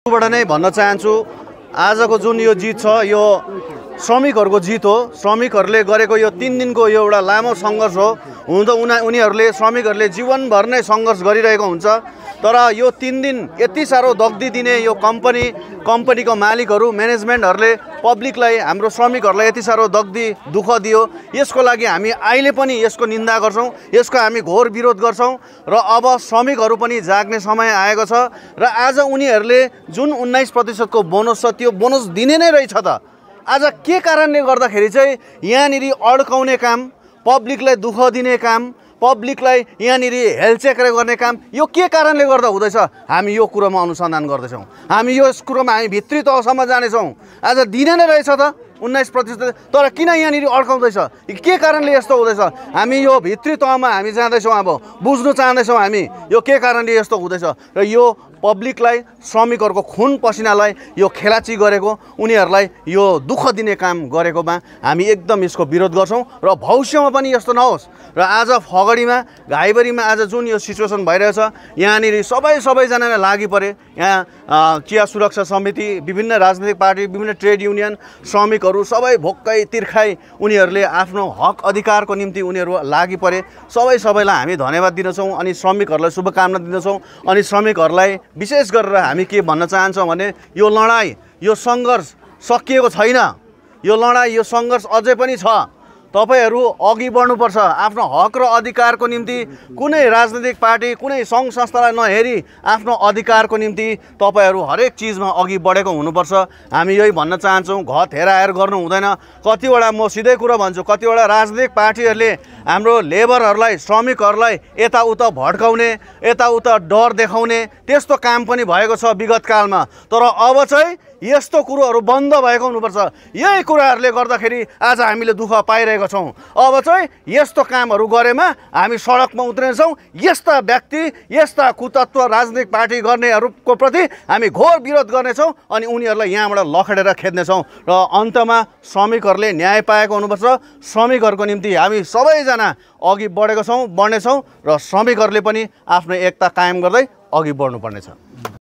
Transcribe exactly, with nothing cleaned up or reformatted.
बाट नै भन्न चाहन्छु आजको जुन यो जित छ यो श्रमिकहरूको जित हो। श्रमिकहरूले गरेको यो तीन दिनको यो एउटा लामो सङ्घर्ष हो। हुन त उना उनीहरूले श्रमिकहरूले जीवनभर नै सङ्घर्ष गरिरहेको हुन्छ, तर यो तीन दिन यति साह्रो दग्दी दिने यो कम्पनी कम्पनीको मालिकहरू म्यानेजमेन्टहरूले पब्लिकलाई हाम्रो श्रमिकहरूलाई यति साह्रो दग्दी दुःख दियो। यसको लागि हामी अहिले पनि यसको निन्दा गर्छौँ, यसको हामी घोर विरोध गर्छौँ र अब श्रमिकहरू पनि जाग्ने समय आएको छ र आज उनीहरूले जुन उन्नाइस प्रतिशतको बोनस छ त्यो बोनस दिने नै रहेछ त। आज के कारणले गर्दाखेरि चाहिँ यहाँनिर अड्काउने काम, पब्लिकलाई दुःख दिने काम, पब्लिकलाई यहाँनिर हेलचेक गर्ने काम यो के कारणले गर्दा हुँदैछ हामी यो कुरोमा अनुसन्धान गर्दैछौँ। हामी यो कुरोमा हामी भित्री तहसम्म जानेछौँ। आज दिने नै रहेछ त उन्नाइस प्रतिशत, तर किन यहाँनिर अड्काउँदैछ, के कारणले यस्तो हुँदैछ हामी यो भित्री तहमा हामी जाँदैछौँ। अब बुझ्नु चाहँदैछौँ हामी यो के कारणले यस्तो हुँदैछ र यो पब्लिकलाई श्रमिकहरूको खुन पसिनालाई यो खेलाची गरेको उनीहरूलाई यो दुःख दिने काम गरेकोमा हामी एकदम यसको विरोध गर्छौँ र भविष्यमा पनि यस्तो नहोस्। र आज फगडीमा घाइबरीमा आज जुन यो सिचुएसन भइरहेछ यहाँनिर सबै सबैजनाले लागि परे। यहाँ चिया सुरक्षा समिति, विभिन्न राजनैतिक पार्टी, विभिन्न ट्रेड युनियन, श्रमिकहरू सबै भोक्कै तिर्खाइ उनीहरूले आफ्नो हक अधिकारको निम्ति उनीहरू लागि परे। सबै सबैलाई हामी धन्यवाद दिन्छौँ अनि श्रमिकहरूलाई शुभकामना दिन्छौँ। अनि श्रमिकहरूलाई विशेष गरेर हामी के भन्न चाहन्छौँ भने यो लडाइँ यो सङ्घर्ष सकिएको छैन। यो लडाइँ यो सङ्घर्ष अझै पनि छ। तपाईहरू अघि बढ्नुपर्छ। आफ्नो हक र अधिकारको निम्ति कुनै राजनैतिक पार्टी कुनै सङ्घ संस्थालाई नहेरी आफ्नो अधिकारको निम्ति तपाईहरू हरेक चिजमा अघि बढेको हुनुपर्छ। हामी यही भन्न चाहन्छौँ, घत हेराहेर गर्नु हुँदैन। कतिवटा म सिधै कुरा भन्छु, कतिवटा राजनैतिक पार्टीहरूले हाम्रो लेबरहरूलाई श्रमिकहरूलाई यताउता भड्काउने यताउता डर देखाउने त्यस्तो काम पनि भएको छ विगत कालमा। तर अब चाहिँ यस्तो कुरोहरू बन्द भएको हुनुपर्छ। यही कुराहरूले गर्दाखेरि आज हामीले दुःख पाइरहेको छौँ। अब चाहिँ यस्तो कामहरू गरेमा हामी सडकमा उत्रिनेछौँ। यस्ता व्यक्ति यस्ता कुतत्व राजनैतिक पार्टी गर्नेहरूको प्रति हामी घोर विरोध गर्नेछौँ अनि उनीहरूलाई यहाँबाट लखेडेर खेद्नेछौँ। र अन्तमा श्रमिकहरूले न्याय पाएको हुनुपर्छ। श्रमिकहरूको निम्ति हामी सबैजना अघि बढेको छौँ, बढ्नेछौँ र श्रमिकहरूले पनि आफ्नो एकता कायम गर्दै अघि बढ्नुपर्नेछ।